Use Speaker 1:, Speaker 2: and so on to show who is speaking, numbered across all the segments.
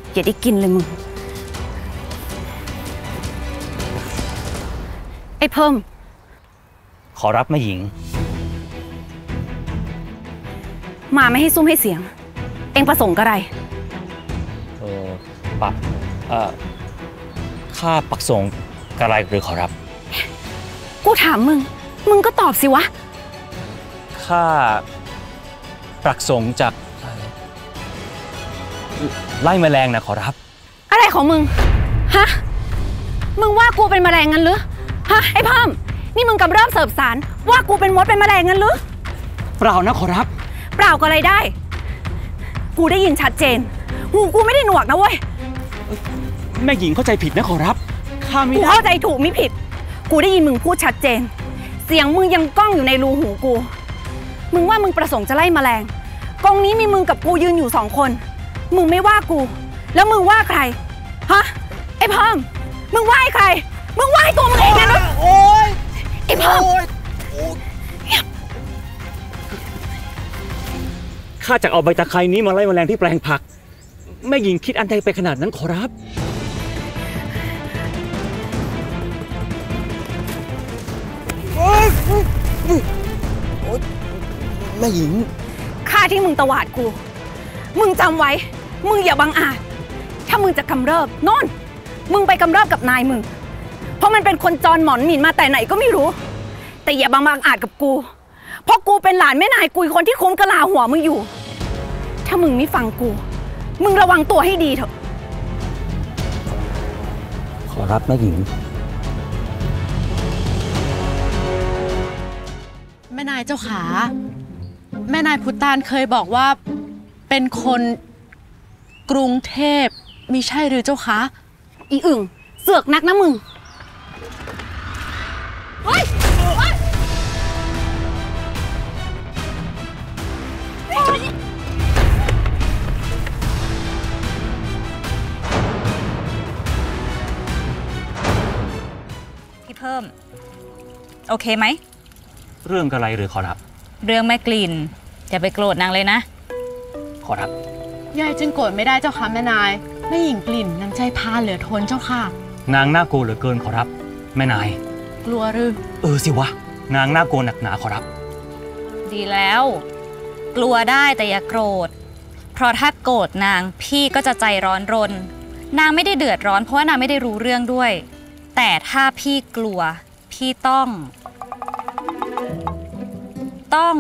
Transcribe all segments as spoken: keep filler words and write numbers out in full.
Speaker 1: อย่าได้กินเลยมึงไอ้เพิ่ม
Speaker 2: ขอรับแม่หญิง
Speaker 1: มาไม่ให้ซุ่มให้เสียงเอ็งประสงค์อะไร
Speaker 2: เออปะเออข้าปักสงฆ์กระไรหรือขอรับ
Speaker 1: กูถามมึงมึงก็ตอบสิวะ
Speaker 2: ข้าปักสงฆ์จากไล่แมลงนะขอรับ
Speaker 1: อะไรของมึงฮะมึงว่ากูเป็นแมลงงั้นหรือฮะไอ้เพิ่มนี่มึงกำเริบเสิร์ฟสารว่ากูเป็นมดเป็นแมลงงั้นหรือ
Speaker 2: เปล่านะขอรับ
Speaker 1: เปล่าก็อะไรได้กูได้ยินชัดเจนหูกูไม่ได้หนวกนะเว้ย
Speaker 2: แม่หญิงเข้าใจผิดนะขอรับข้าไม่
Speaker 1: ได้กูเข้าใจถูกไม่ผิดกูได้ยินมึงพูดชัดเจนเสียงมึงยังก้องอยู่ในรูหูกูมึงว่ามึงประสงค์จะไล่แมลงกองนี้มีมึงกับกูยืนอยู่สองคนมึงไม่ว่ากูแล้วมึงว่าใครฮะไอ้เพิ่มมึงว่าใครมึงว่าตัวมึงเองนะโอ๊ยไอ้เพิ่ม
Speaker 2: ข้าจะเอาใบตะไคร้นี้มาไล่แมลงที่แปลงผักแม่หญิงคิดอันใดไปขนาดนั้นขอรับแม่หญิง
Speaker 1: ข้าที่มึงตวาดกูมึงจำไว้มึงอย่าบังอาจถ้ามึงจะกำเริบโน่นมึงไปกำเริบกับนายมึงเพราะมันเป็นคนจรหมอนหมิ่นมาแต่ไหนก็ไม่รู้แต่อย่าบังบังอาจกับกูเพราะกูเป็นหลานแม่นายกุยคนที่คุ้มกะลาหัวมึงอยู่ถ้ามึงไม่ฟังกูมึงระวังตัวให้ดีเถอะ
Speaker 2: ขอรับแม่หญิง
Speaker 3: แม่นายเจ้าขาแม่นายพุทธานเคยบอกว่าเป็นคนกรุงเทพมิใช่หรือเจ้าคะ
Speaker 1: อีอึ่งเสือกนักนะมึงเฮ้ย
Speaker 4: พี่เพิ่มโอเคไหม
Speaker 2: เรื่องอะไรหรือขอรับ
Speaker 4: เรื่องแม่กลิ่นอย่าไปโกรธนางเลยนะ
Speaker 2: ขอรับ
Speaker 3: ยายจึงโกรธไม่ได้เจ้าค่ะแม่นายแม่หญิงกลิ่นน้ำใจพาเหลือทนเจ้าค่ะ
Speaker 2: นางน่ากลัวเหลือเกินขอรับแม่นาย
Speaker 3: กลัวหรือ
Speaker 2: เออสิวะนางน่ากลัวหนักหนาขอรับ
Speaker 4: ดีแล้วกลัวได้แต่อย่าโกรธเพราะถ้าโกรธนางพี่ก็จะใจร้อนรนนางไม่ได้เดือดร้อนเพราะว่านางไม่ได้รู้เรื่องด้วยแต่ถ้าพี่กลัวพี่ต้องต้อง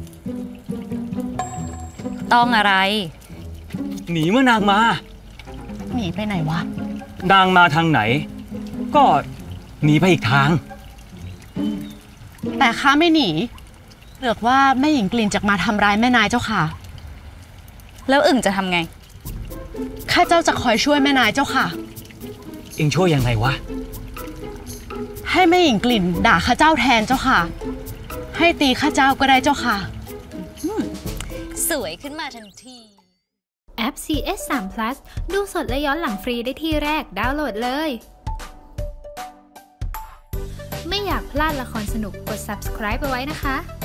Speaker 4: ต้องอะไร
Speaker 2: หนีเมื่อนางมา
Speaker 3: หนีไปไหนวะ
Speaker 2: นางมาทางไหนก็หนีไปอีกทาง
Speaker 3: แต่ข้าไม่หนีเลือกว่าแม่หญิงกลิ่นจะมาทำร้ายแม่นายเจ้าค่ะ
Speaker 4: แล้วอึ่งจะทำไง
Speaker 3: ข้าเจ้าจะคอยช่วยแม่นายเจ้าค่ะ
Speaker 2: เอ็งช่วยยังไงวะ
Speaker 3: ให้แม่หญิงกลิ่นด่าข้าเจ้าแทนเจ้าค่ะให้ตีข้าเจ้าก็ได้เจ้าค่ะ
Speaker 4: สวยขึ้นมาทันที
Speaker 5: แอป ซี เอส สาม พลัส ดูสดและย้อนหลังฟรีได้ที่แรกดาวน์โหลดเลยไม่อยากพลาดละครสนุกกด ซับสไครบ์ ไปไว้นะคะ